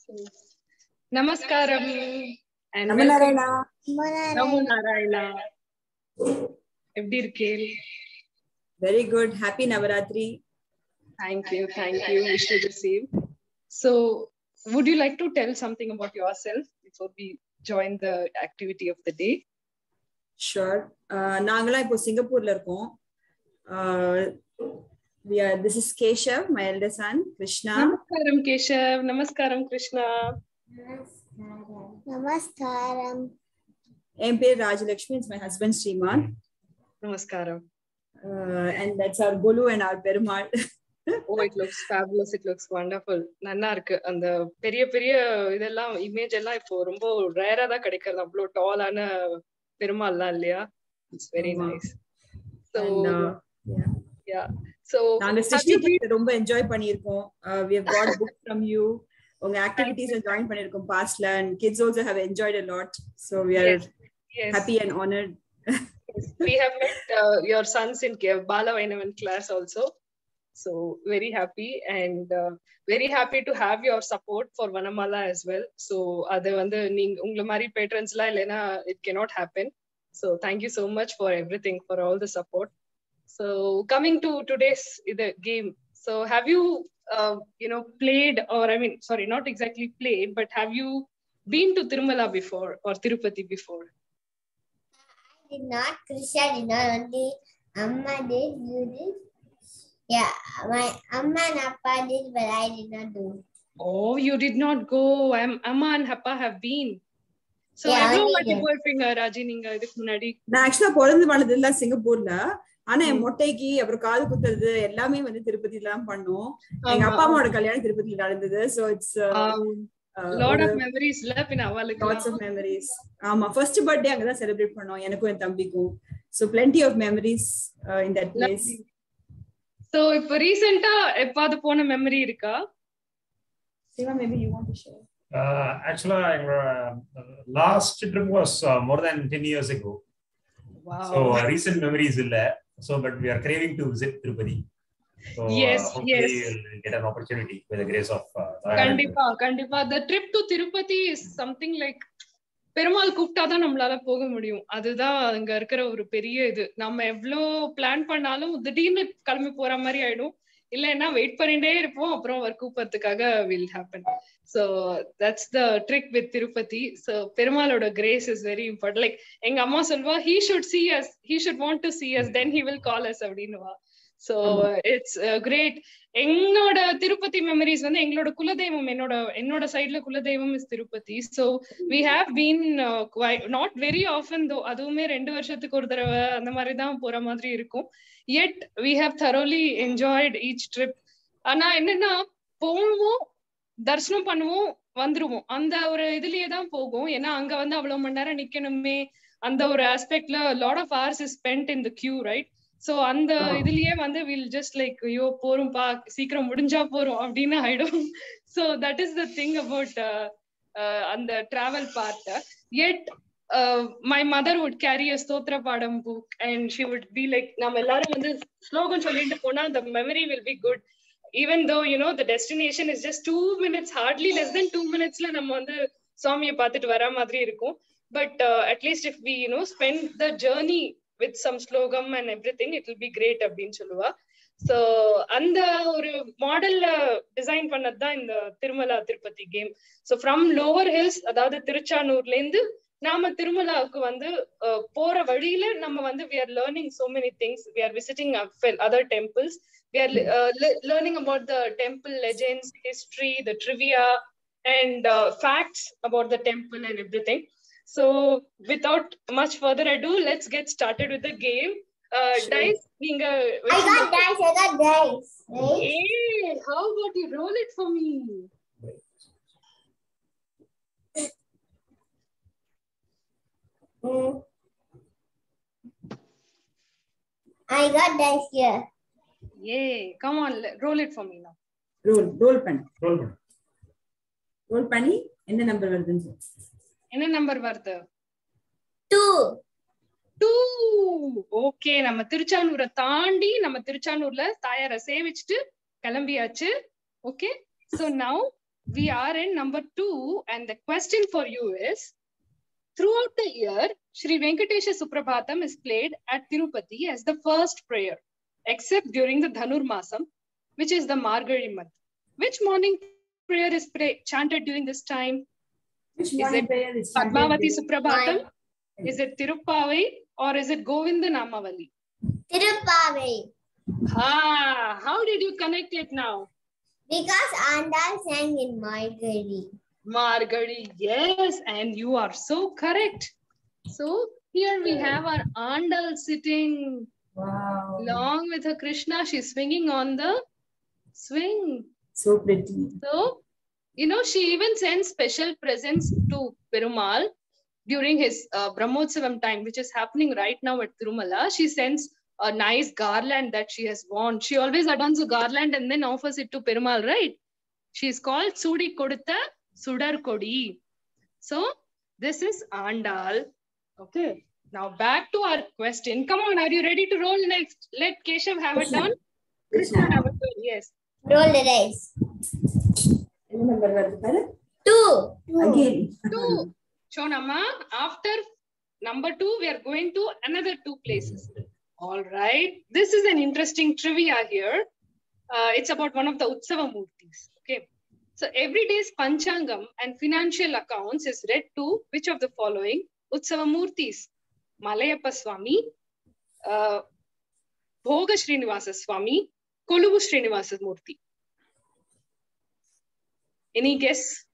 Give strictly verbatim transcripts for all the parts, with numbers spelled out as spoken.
Namaskaram and Namo welcome. Narayana. Namo Narayana. எப்படி இருக்கீங்க? Very good. Happy Navaratri. Thank you. Thank you. Wish you the same. So, would you like to tell something about yourself before we join the activity of the day? Sure. Uh, நாங்களாம் இப்போ சிங்கப்பூர்ல இருக்கோம். Uh, we are. This is Keshav, my elder son, Krishna. Namaskaram Keshav. Namaskaram Krishna. Namaskaram. Namaskaram. என் பேர் Rajalakshmi. It's my husband Sriman. Namaskaram. Uh, and that's our Golu and our Perumal. Oh, it looks fabulous. It looks wonderful. நல்லா இருக்கு. அந்த பெரிய பெரிய இதெல்லாம் image எல்லாம் இப்போ ரொம்ப ரேரா தான் கிடைக்கிறது. அவ்வளோ டாலான பெருமாள்லாம் இல்லையா? It's very nice. So and, uh, yeah. Yeah. So நாங்க சிருஷ்டி ரொம்ப என்ஜாய் பண்ணிருக்கோம். We have got books from you. உங்க activities join பண்ணிருக்கோம் pastல and kids also have enjoyed a lot. So we are yes. Yes. happy and honored. Yes. We have met uh, your sons in Bala Vainavan class also. So very happy and uh, very happy to have your support for Vanamala as well. So adu vandu neenga ungla mari patrons la illena it cannot happen. So thank you so much for everything, for all the support. So coming to today's the game. So have you uh, you know played, or I mean sorry not exactly played, but have you been to Tirumala before or Tirupati before? I did not. Krisha did not. Only Amma did. You did. Yeah, my Amma and Appa did, but I did not do. Oh, you did not go. I'm, Amma and Appa have been. So yeah, I know what you were thinking, Raji, ninga idukku munadi. நான் actually பொறந்து வளர்ந்ததுல சிங்கப்பூர்ல. ஆனா என் மொட்டைக்கு அப்புறம் காது குத்துறது எல்லாமே வந்து திருப்பதில தான் பண்ணோம். எங்க அப்பா அம்மாவோட கல்யாணம் திருப்பதில நடந்தது. So it's uh, uh, lot of memories la pina avalukku. Lots of memories. ஆமா, first birthday அங்க தான் செலிப்ரேட் பண்ணோம் எனக்கும் என் தம்பிக்கும். So plenty of memories uh, in that place. Lovely. So இப்போ ரீசன்ட்டா எப்பாவது போன மெமரி இருக்கா? Siva, maybe you want to share. Uh, actually, uh, last trip was uh, more than ten years ago. Wow. So uh, recent memories illa. So, but we are craving to visit Tirupati. So, yes, uh, yes. We'll get an opportunity with the grace of. Uh, Kandipa, Kandipa. The trip to Tirupati is something like. Perumal கூப்பிட்டாதான் நம்மளால போக முடியும். அதுதான் அங்க இருக்கிற ஒரு பெரிய இது. நம்ம எவ்வளோ பிளான் பண்ணாலும் திடீர்னு கிளம்பி போற மாதிரி ஆயிடும். இல்லைன்னா வெயிட் பண்ணிட்டே இருப்போம், அப்புறம் அவர் கூப்பிடுறதுக்காக will happen. So that's the trick with Tirupati. So பெருமாளோட grace is very important. Like எங்க அம்மா சொல்வா, he should see us, he should want to see us, then he will call us அப்படின்னுவா. So uh, it's uh, great. என்னோட Tirupati memories வந்து எங்களோட குலதெய்வம், என்னோட என்னோட சைட்ல குலதெய்வம் is Tirupati. So we have been not very often though, அதுவுமே ரெண்டு வருஷத்துக்கு ஒரு தடவை அந்த மாதிரி தான் போற மாதிரி இருக்கும். And we have thoroughly enjoyed each trip. ஆனா என்னன்னா போவோம், தரிசனம் பண்ணுவோம், வந்துருவோம், அந்த ஒரு இதுலயே தான் போகும். ஏன்னா அங்க வந்து அவ்வளவு மணி நேரம் நிக்கணுமே, அந்த ஒரு ஆஸ்பெக்ட்ல lot of hours is spent in the queue, right? So அந்த இதுலயே வந்து வில் ஜஸ்ட் லைக் ஐயோ போறோம்பா, சீக்கிரம் முடிஞ்சா போறோம் அப்படின்னு ஆயிடும். So that is the thing about அந்த travel part. And my mother would carry a ஸ்தோத்திர பாடம் book and she would be like, நம்ம எல்லாரும் வந்து ஸ்லோகம் சொல்லிட்டு போனா the memory will be good. Even though you know the destination is just two minutes, hardly less than two minutes la நம்ம வந்து சுவாமியை பார்த்துட்டு வர மாதிரி இருக்கும். But uh, at least if we you know spend the journey with some slogam and everything, it will be great அப்படின்னு சொல்லுவா. So அந்த ஒரு மாடல்ல டிசைன் பண்ணதுதான் இந்த Tirumala Tirupati came. So from lower hills, அதாவது திருச்சானூர்ல இருந்து நாம திருமலாவுக்கு வந்து போற வழியில நம்ம வந்து we are learning so many things. We are visiting other temples. We are uh, learning about the temple legends, history, the trivia and uh, facts about the temple and everything. So without much further ado, let's get started with the game. Uh, sure. Dice, neenga I got dice, I got dice. Right? Hey, how about you roll it for me? Mm. I got dice here. Yay, come on, roll it for me now. Roll, roll பண்ணு. Roll பண்ணு. Roll பண்ணி என்ன number வருதுன்னு சொல்லு. என்ன number வருது? two. two. Okay, நம்ம திருச்சானூரை தாண்டி நம்ம திருச்சானூர்ல தாயாரை சேவிச்சுட்டு கிளம்பியாச்சு. Okay, so now we are in number two, and the question for you is, throughout the year, Sri Venkatesha Suprabhatam is played at Tirupati as the first prayer, except during the Dhanur Masam, which is the Margazhi month. Which morning prayer is pray chanted during this time? Which Is morning it prayer is Padmavati chanted? Suprabhatam? Is it Tirupavai? Or is it Govinda Namavali? Tirupavai. Ah, how did you connect it now? Because Andal sang in Margazhi. Margazhi, yes, and you are so correct. So here we have our Andal sitting Wow. along with her Krishna. She's swinging on the swing. So pretty. So, you know, she even sends special presents to Perumal during his uh, Brahmotsavam time, which is happening right now at Tirumala. She sends a nice garland that she has worn. She always adorns a garland and then offers it to Perumal, right? She's called Sudi Kodutha Sudar Kodi. So this is Andal. Okay. Now back to our question. Come on, are you ready to roll next? Let Keshav have it done. Krishna have it done. Yes. Roll the dice. Two. Again. Two. Shonamma, after number two, we are going to another two places. All right. This is an interesting trivia here. Uh, it's about one of the Utsava Murtis. Okay. So every day's Panchangam and financial accounts is read to which of the following Utsava Murtis? Malayappa Swami, uh, Bhoga Srinivasa Swami, Koluvu Srinivasa Murti. Any guess?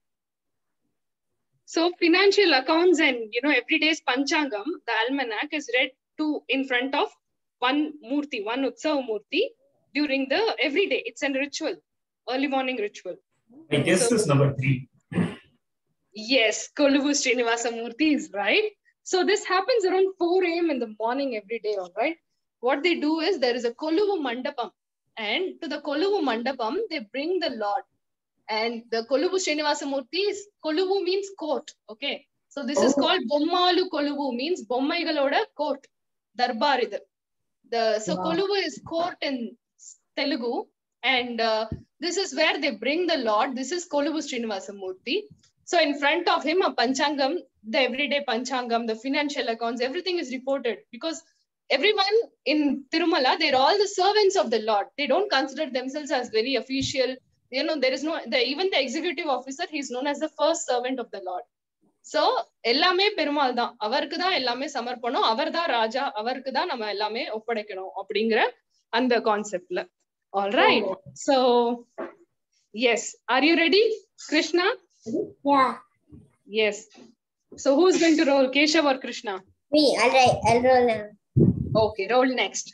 So financial accounts and, you know, every day's Panchangam, the almanac is read to in front of one Murti, one Utsava Murti during the every day. It's a ritual, early morning ritual. I guess So- this is number three. Yes, Koluvu Srinivasa Murti is right. So this happens around four A M in the morning every day, all right? What they do is there is a Koluvu Mandapam, and to the Koluvu Mandapam, they bring the Lord. And the Koluvu Srinivasa Murti is, Koluvu means court, okay? So this is Oh. called Bommalu Koluvu, means Bommaigaloda court, Darbar idu. The, so Wow. Koluvu is court in Telugu, and uh, this is where they bring the Lord. This is Koluvu Srinivasa Murti. So in front of him, a Panchangam, the everyday Panchangam, the financial accounts, everything is reported, because everyone in Tirumala, they're all the servants of the Lord. They don't consider themselves as very official. You know, there is no, the, even the executive officer, he's known as the first servant of the Lord. So, எல்லாமே பெருமாள் தான், அவருக்கு தான் எல்லாமே சமர்ப்பணம், அவர் தான் ராஜா, அவருக்கு தான் நம்ம எல்லாமே ஒப்படைக்கணும் அப்படிங்கிற அந்த கான்செப்ட்ல. All right. So, yes. Are you ready, Krishna? Yeah. Yes. So, who's going to roll, Keshav or Krishna? Me. All right. I'll roll now. Okay, roll next.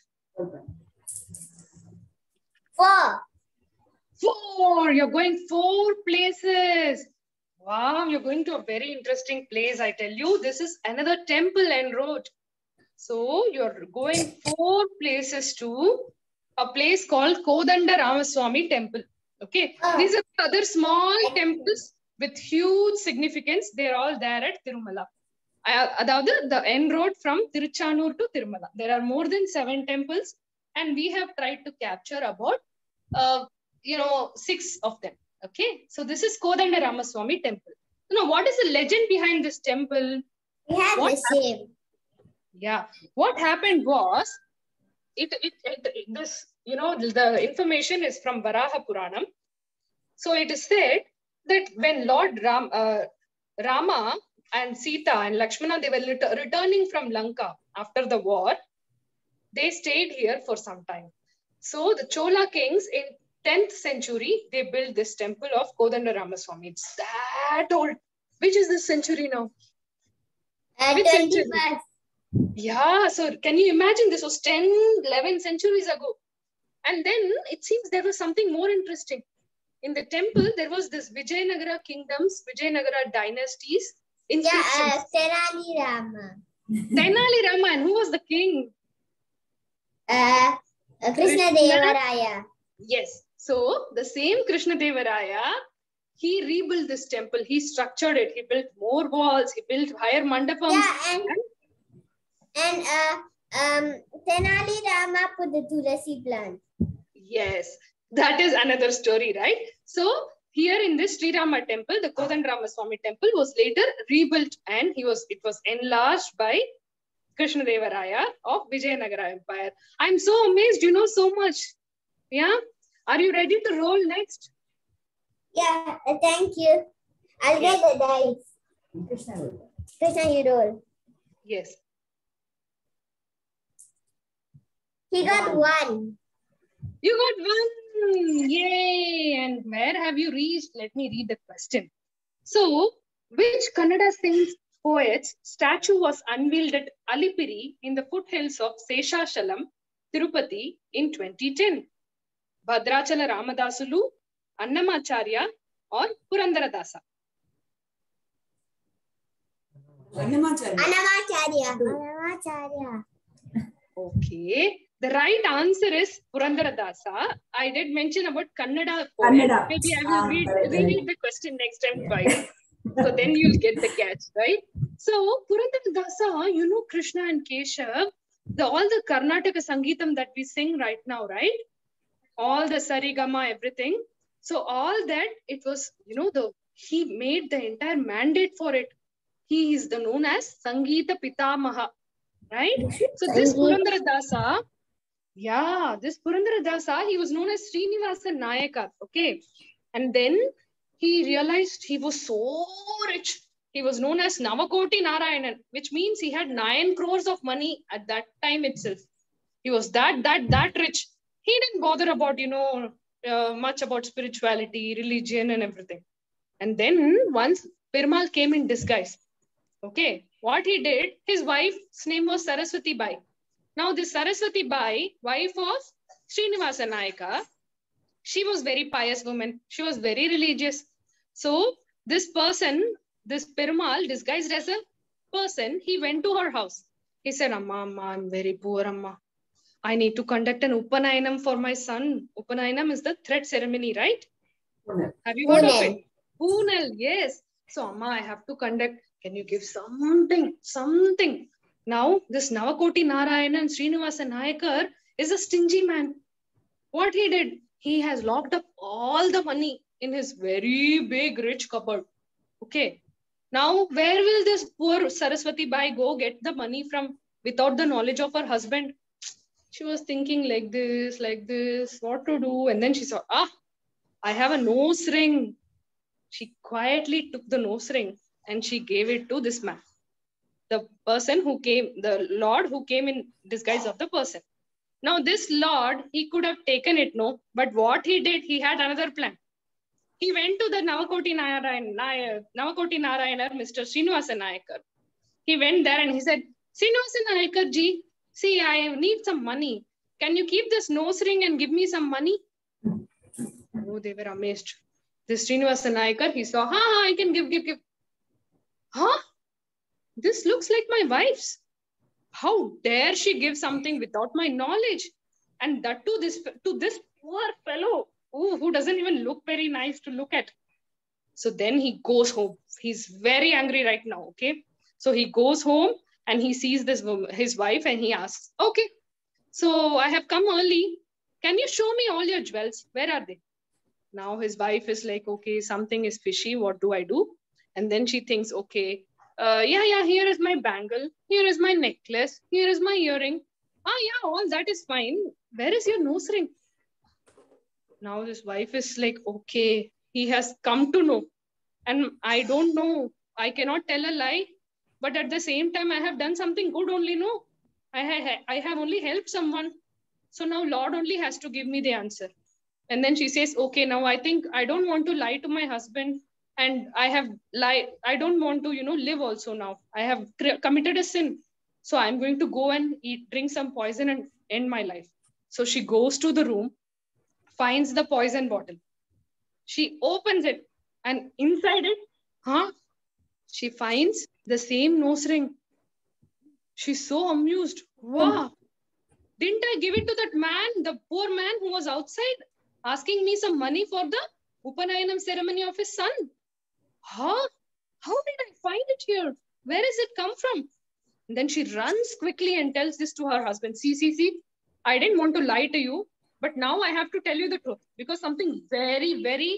Four. Four. You're going four places. Wow, you're going to a very interesting place, I tell you. This is another temple en route. So you're going four places to a place called Kodanda Ramaswamy Temple. Okay, Oh. these are other small temples with huge significance. They're all there at Tirumala. Aதாவது the en road from Tiruchanur to Tirumala. There are more than seven temples, and we have tried to capture about, uh, you know, six of them. Okay, so this is Kodanda Ramaswamy Temple. You know, what is the legend behind this temple? We have What the same. Yeah, what happened was, it, it, it this, you know, the information is from Varaha Puranam. So it is said that when Lord Ram, uh, Rama and Sita and Lakshmana, they were ret- returning from Lanka after the war, they stayed here for some time. So the Chola kings in tenth century, they built this temple of Kodanda Ramaswamy. It's that old. Which is this century now? Uh, Which century? twenty-first. Yeah, so can you imagine, this was ten, eleven centuries ago. And then it seems there was something more interesting. In the temple, there was this Vijayanagara kingdoms, Vijayanagara dynasties, Yeah, inscriptions. uh, Tenali Rama. Tenali Rama, and who was the king? Uh, uh, Krishna Krishna? Devaraya. Yes. So the same Krishna Devaraya, he rebuilt this temple. He structured it. He built more walls. He built higher mandapams. Yeah, and and uh, um, Tenali Rama put the Tulasi plant. Yes, that is another story, right? So here in this Sri Rama temple, the Kodandarama Swami temple was later rebuilt, and he was it was enlarged by Krishnadevaraya of Vijayanagara Empire. I'm so amazed, you know so much. Yeah? Are you ready to roll next? Yeah, uh, thank you. I'll Yes. get the dice. Krishna, Krishna, you roll. Yes. He got one. You got one. Yay. And where have you reached? Let me read the question. So, which Kannada saints poet's statue was unveiled at Alipiri in the foothills of Seshashalam, Tirupati in twenty ten? Bhadrachala Ramadasulu, Annamacharya, or Purandaradasa? Annamacharya. Annamacharya. Annamacharya. Okay. The right answer is Purandaradasa. I did mention about Kannada poet. Kannada. Maybe I will Ah, read, correct, reread correct. the question next time twice. So then you'll get the catch, right? So Purandaradasa, you know Krishna and Keshav, the all the Karnataka Sangeetam that we sing right now, right? All the Sarigama, everything. So all that, it was, you know, the he made the entire mandate for it. He is the known as Sangeeta Pitamaha, right? So this Purandaradasa, yeah, this Purandaradasa, he was known as Srinivasan Nayaka, okay? And then he realized he was so rich. He was known as Navakoti Narayanan, which means he had nine crores of money at that time itself. He was that, that, that rich. He didn't bother about, you know, uh, much about spirituality, religion and everything. And then once Perumal came in disguise, okay, what he did, his wife's name was Saraswati Bai. Now this Saraswati Bai, wife of Srinivasa Nayaka, she was very pious woman. She was very religious. So this person, this Perumal, disguised as a person, he went to her house. He said, Amma, Amma, I'm very poor, Amma. I need to conduct an Upanayanam for my son. Upanayanam is the thread ceremony, right? Punal. Have you heard of Punal. it? Punal, yes. So, Amma, I have to conduct. Can you give something? Something. Now, this Navakoti Narayanan Srinivasa Nayakar is a stingy man. What he did? He has locked up all the money in his very big, rich cupboard. Okay. Now, where will this poor Saraswati Bai go get the money from without the knowledge of her husband? She was thinking like this, like this, what to do. And then she saw, ah, I have a nose ring. She quietly took the nose ring and she gave it to this man. The person who came, the Lord who came in disguise of the person. Now this Lord, he could have taken it, no? But what he did, he had another plan. He went to the Navakoti Narayan, Navakoti Narayanar, Mister Srinivasa Nayakar. He went there and he said, Srinivasa Nayakar ji, see, I need some money. Can you keep this nose ring and give me some money? Oh, they were amazed. This Srinivasa Nayakar, he saw, ha, ha, I can give, give, give. Huh? This looks like my wife's. How dare she give something without my knowledge? And that to this, to this poor fellow, ooh, who doesn't even look very nice to look at. So then he goes home. He's very angry right now, okay? So he goes home and he sees this woman, his wife, and he asks, okay, so I have come early. Can you show me all your jewels? Where are they? Now his wife is like, okay, something is fishy. What do I do? And then she thinks, okay, uh, yeah, yeah, here is my bangle. Here is my necklace. Here is my earring. Ah, yeah, all that is fine. Where is your nose ring? Now this wife is like, okay, he has come to know. And I don't know. I cannot tell a lie. But at the same time, I have done something good only, no. I, ha I have only helped someone. So now Lord only has to give me the answer. And then she says, okay, now I think I don't want to lie to my husband. And I have lied. I don't want to, you know, live also now. I have committed a sin. So I'm going to go and eat, drink some poison and end my life. So she goes to the room, finds the poison bottle. She opens it and inside it, huh? She finds the same nose ring. She's so amused. Wow. Didn't I give it to that man, the poor man who was outside asking me some money for the Upanayanam ceremony of his son? Huh? How did I find it here? Where has it come from? And then she runs quickly and tells this to her husband. See, see, see, I didn't want to lie to you, but now I have to tell you the truth because something very, very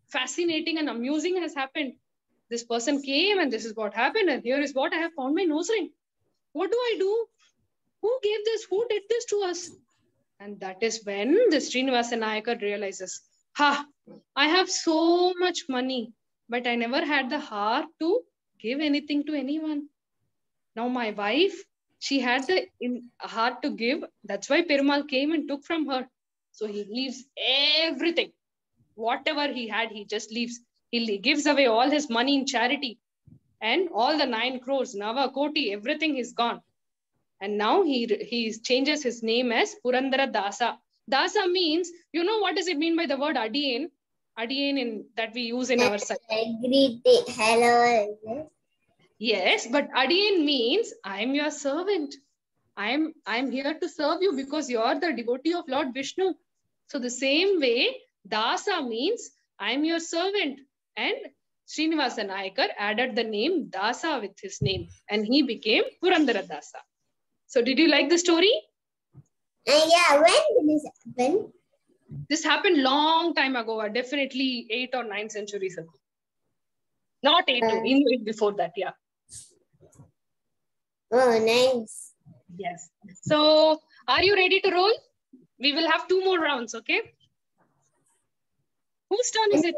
fascinating and amusing has happened. This person came and this is what happened, and here is what I have found my nose ring. What do I do? Who gave this? Who did this to us? And that is when the Srinivasa Nayakar realizes, ha, I have so much money, but I never had the heart to give anything to anyone. Now my wife, she had the in, heart to give. That's why Perumal came and took from her. So he leaves everything. Whatever he had, he just leaves. He gives away all his money in charity. And all the nine crores, Nava, Koti, everything is gone. And now he, he changes his name as Purandara Dasa. Dasa means, you know what does it mean by the word Adiyen? Adiyen in, that we use in our side. Greeting. Hello. Yes, but Adiyen means I am your servant. I am, I am here to serve you because you are the devotee of Lord Vishnu. So the same way, Dasa means I am your servant. And Srinivasa Nayakar added the name Dasa with his name. And he became Purandara Dasa. So did you like the story? Uh, yeah, when did this happen? This happened long time ago, definitely eight or nine centuries ago. Not eight, uh, even before that, yeah. Oh, nice. Yes. So are you ready to roll? We will have two more rounds, okay? Whose turn is it?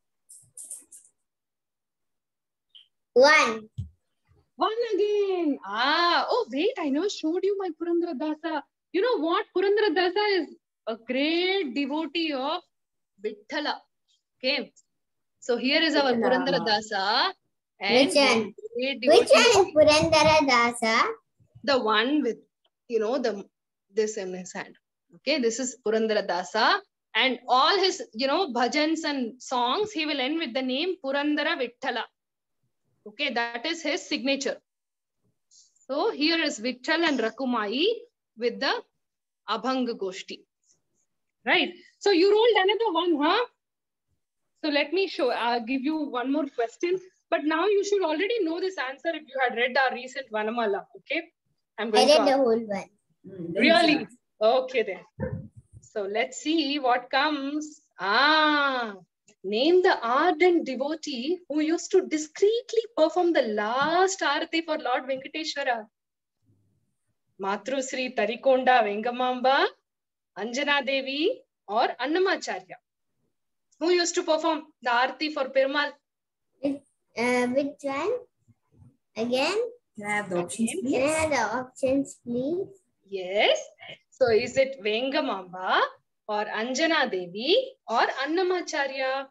One. One again. Ah, oh, wait, I never showed you my Purandara Dasa. You know what? Purandara Dasa is a great devotee of Vithala. Okay. So here is our Purandara Dasa. And Which one? Which one is Purandara Dasa? The one with, you know, the this in his hand. Okay, this is Purandara Dasa. And all his, you know, bhajans and songs, he will end with the name Purandara Vithala. Okay, that is his signature. So here is Vitthal and Rakumai with the Abhanga Goshti. Right. So you rolled another one, huh? So let me show, I'll give you one more question. But now you should already know this answer if you had read our recent Vanamala. Okay. I'm going I read to the whole one. Really? Okay then. So let's see what comes. Ah. Name the ardent devotee who used to discreetly perform the last arati for Lord Venkateshwara. Matru Sri Tarikonda Vengamamba, Anjana Devi, or Annamacharya. Who used to perform the arati for Perumal? Uh, which one? Again? Can I have the options, please? Can I have the options, please? Yes. So is it Vengamamba, or Anjana Devi, or Annamacharya?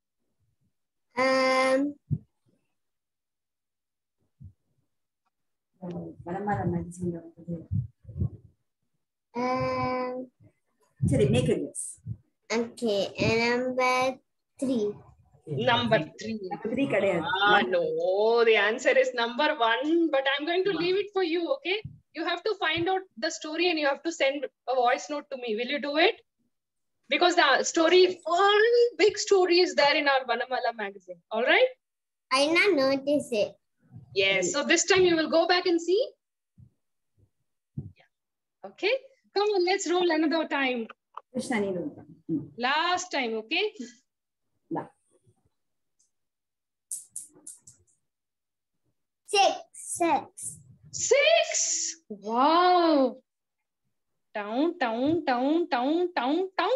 Um. Um. Sorry, make a guess. Okay, and number three. Number three. Three ah, no, the answer is number one, but I'm going to leave it for you, okay? You have to find out the story and you have to send a voice note to me. Will you do it? Because the story, one big story is there in our Vanamala magazine. All right? I not notice it. Yes. So this time you will go back and see. Yeah. Okay. Come on, let's roll another time. Last time, okay? No. Six. Six. Six. Wow. Town, town, town, town, town, town.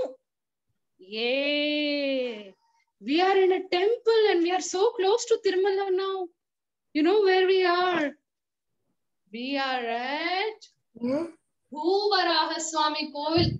Yay. We are in a temple and we are so close to Tirumala now. You know where we are? We are at Hmm? Bhuvaraha Swami Kovil.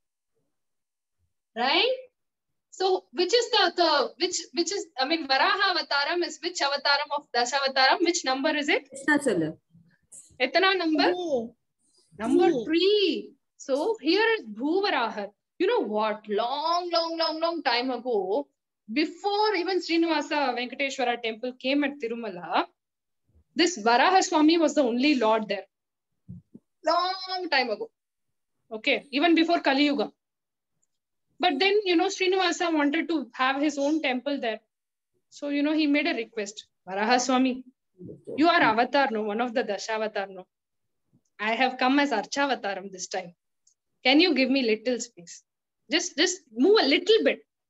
Right? So which is the, the which which is I mean Varaha Avataram is which avataram of Dasavataram? Which number is it? Etana number? Three. Number Three. three. So here is Bhuvaraha. You know what? Long, long, long, long time ago, before even Srinivasa Venkateshwara temple came at Tirumala, this Varaha Swami was the only Lord there. Long time ago. Okay. Even before Kali Yuga. But then, you know, Srinivasa wanted to have his own temple there. So, you know, he made a request. Varaha Swami, you are avatar, no? One of the Dashavatar, no? I have come as Archavataram this time. Can you give me little space? Just, just move a little bit.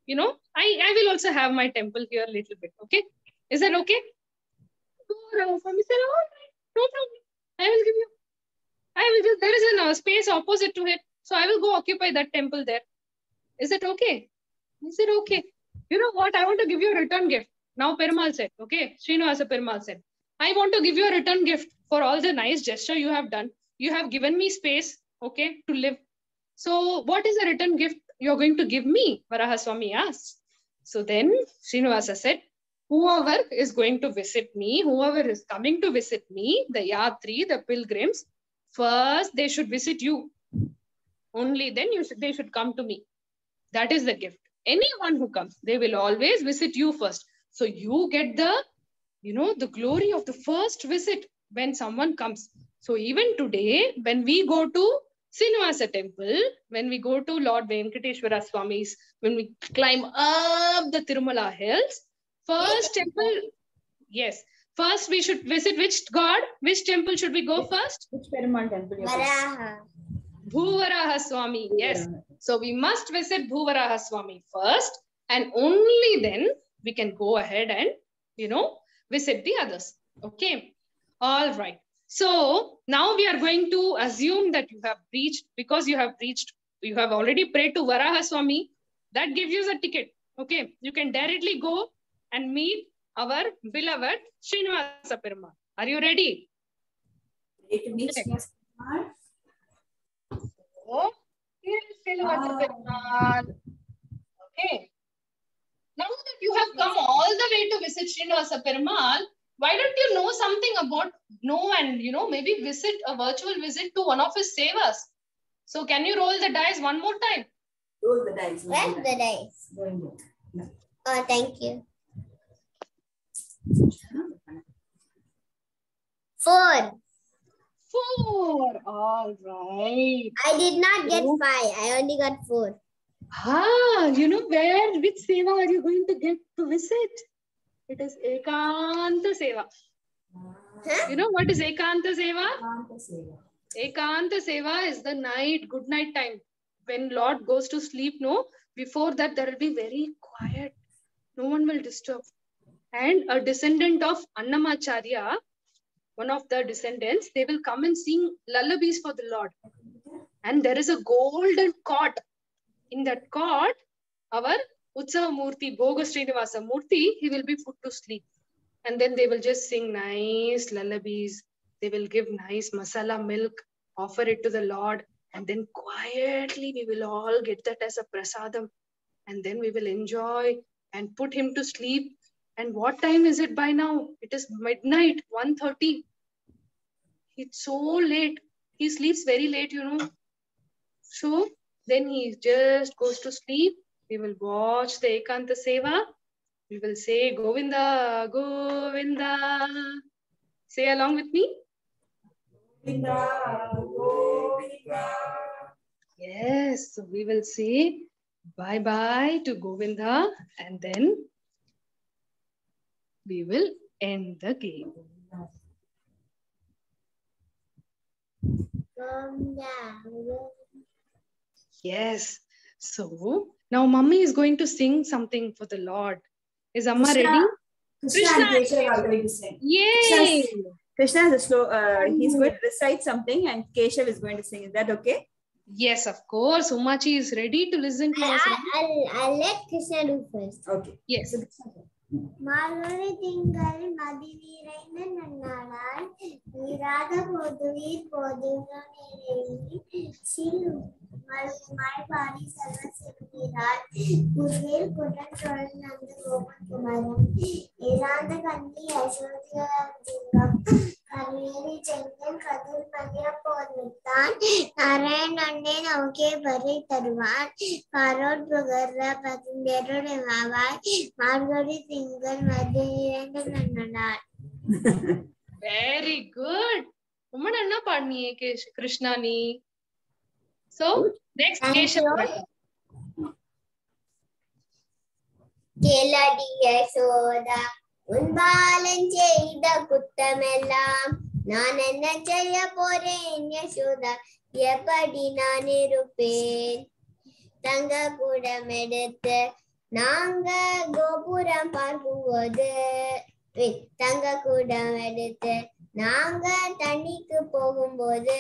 you know, I, I will also have my temple here a little bit. Okay. Is that okay? Swami said, all right, no problem. I will give you. I will just, there is a space opposite to it. So I will go occupy that temple there. Is it okay? He said, okay. You know what? I want to give you a return gift. Now Perumal said, okay. Srinivasa Perumal said, I want to give you a return gift for all the nice gesture you have done. You have given me space, okay, to live. So what is the return gift you're going to give me? Varahaswami asked. So then Srinivasa said, whoever is going to visit me, whoever is coming to visit me, the yatri, the pilgrims, first they should visit you. Only then you should, they should come to me. That is the gift. Anyone who comes, they will always visit you first. So you get the, you know, the glory of the first visit when someone comes. So even today, when we go to Srinivasa temple, when we go to Lord Venkateshwara Swami's, when we climb up the Tirumala hills, first temple, yes, first we should visit which god? Which temple should we go first? Which Perumal temple? Varaha. Bhuvaraha Swami, yes. So we must visit Bhuvaraha Swami first, and only then we can go ahead and, you know, visit the others. Okay. All right. So now we are going to assume that you have reached, because you have reached, you have already prayed to Varaha Swami. That gives you a ticket. Okay. You can directly go and meet our beloved Srinivasa Perumal. Are you ready? Ready to meet Srinivasa Perumal? So, here is Srinivasa Perumal. Okay. Now that you have come all the way to visit Srinivasa Perumal, why don't you know something about, know and, you know, maybe visit a virtual visit to one of his sevas? So can you roll the dice one more time? Roll the dice. Roll the dice. No. Oh, thank you. Four. Four. All right. I did not get oh. five. I only got four. Ah, you know where, which seva are you going to get to visit? It is Ekanta Seva. Huh? You know what is Ekanta Seva? Ekanta Seva. Ekanta Seva is the night, good night time. When Lord goes to sleep, no, before that there will be very quiet. No one will disturb. And a descendant of Annamacharya, one of the descendants, they will come and sing lullabies for the Lord. And there is a golden cot. In that cot, our Utsava Murti, Bhoga Srinivasa Murti, he will be put to sleep. And then they will just sing nice lullabies. They will give nice masala milk, offer it to the Lord. And then quietly we will all get that as a prasadam. And then we will enjoy and put him to sleep. And what time is it by now? It is midnight, one thirty. It's so late. He sleeps very late, you know. So then he just goes to sleep. We will watch the Ekanta Seva. We will say Govinda, Govinda. Say along with me. Govinda, Govinda. Yes, so we will say bye-bye to Govinda and then we will end the game. Yes. So now Mummy is going to sing something for the Lord. Is Amma Krishna, ready? Krishna, Krishna and Keshav are going to sing. Yay! Krishna is a slow, uh, he's going to recite something and Keshav is going to sing. Is that okay? Yes, of course. Umachi is ready to listen to I, us. I, I'll, I'll let Krishna do first. Okay. Yes. Margari Tingal Madhiviraina Nanalan Nirada Poduir Poduna Nirei Silu Mal Pari Sarvasiviral Purvil Kutan Toran Nanda Gopan Kumaran Iranda Kandi Ashwatiya Jingam Kareli Chengan Kadul Manya Pornitan Narayan Nande Nauke Bari Taruvan Karod Bugarra Patindero Devavai Margari Very good. Woman Anna Padni Krishna ni. So next Keshav. Keladi Yasoda Unbalan Jada Kuttamellam Nanana Jaya Poren Yasoda Yapadi Nani Rupen Tanga Kuda Medete நாங்க கோபுரம் பார்க்கும்போது தங்க கூடம் எடுத்து நாங்க தண்ணிக்கு போகும்போது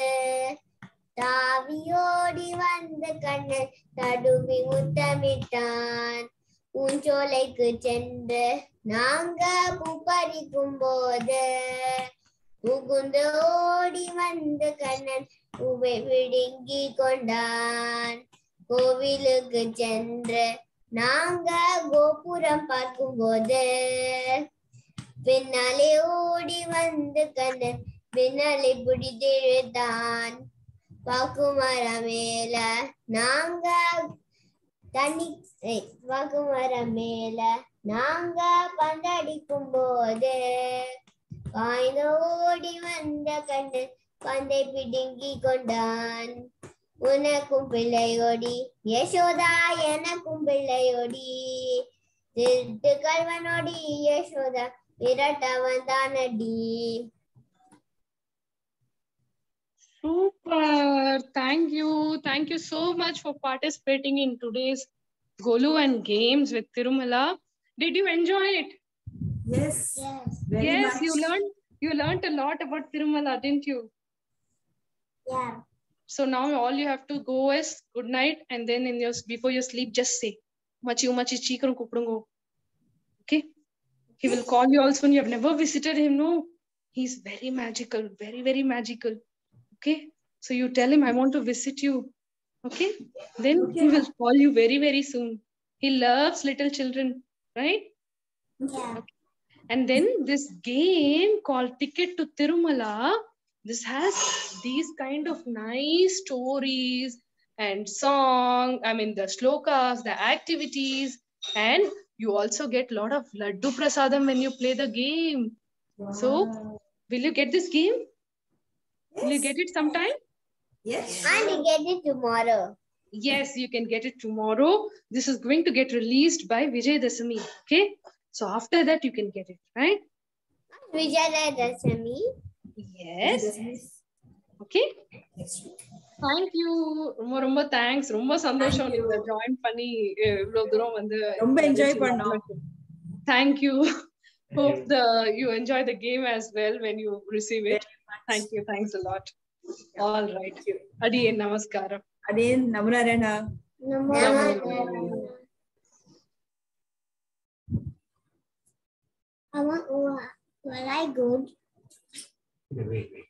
தாவியோடி வந்த கண்ணன் தடுவி முத்தமிட்டான். பூஞ்சோலைக்கு சென்று நாங்க பூ பறிக்கும் போது புகுந்து ஓடி வந்த கண்ணன் பூவை விடுங்கி கொண்டான். கோவிலுக்கு சென்று நாங்க கோபுரம் பார்க்கும் போது பின்னாலே ஓடி வந்து கண்ணன் பின்னாலே பிடித்து இழுத்தான். பாக்குமரம் மேல நாங்க தண்ணி பாக்குமரம் மேல நாங்க பந்தடிக்கும் போது காய்ந்து ஓடி வந்த கண்ணன் பந்தை பிடுங்கி கொண்டான். உனக்கும் பிள்ளையோடி யசோதா எனக்கும் பிள்ளையோடி திருட்டு கல்வனோடி யசோதா விரட்ட Vandhanadi. Super. Thank you. Thank you so much for participating in today's Golu and games with Tirumala. Did you enjoy it? Yes. Yes. Very yes, much. you learned you learned a lot about Tirumala, didn't you? Yeah. So now all you have to go is good night, and then in your before you sleep, just say machi machi chikram kupdungo. Okay? He will call you also when you have never visited him. No, he's very magical, very, very magical. Okay? So you tell him, I want to visit you. Okay? Then Okay. he will call you very, very soon. He loves little children, right? Yeah. Okay. And then this game called Ticket to Tirumala, this has these kind of nice stories and song, I mean the shlokas, the activities, and you also get a lot of laddu prasadam when you play the game. Wow. So, will you get this game? Yes. Will you get it sometime? Yes. I will get it tomorrow. Yes, you can get it tomorrow. This is going to get released by Vijayadashami. Okay? So after that, you can get it, right? Vijayadashami. Yes. Okay? Thank you. ரொம்ப ரொம்ப thanks. ரொம்ப சந்தோஷம் நீங்க join பண்ணி இவ்வளவு தூரம் வந்து ரொம்ப என்ஜாய் பண்ணோம். Thank you. Hope the you enjoy the game as well when you receive it. Thank you. Thanks a lot. All right. Adiye namaskaram. Adiye namarana. Namarana. I want, well, I good. Wait, wait.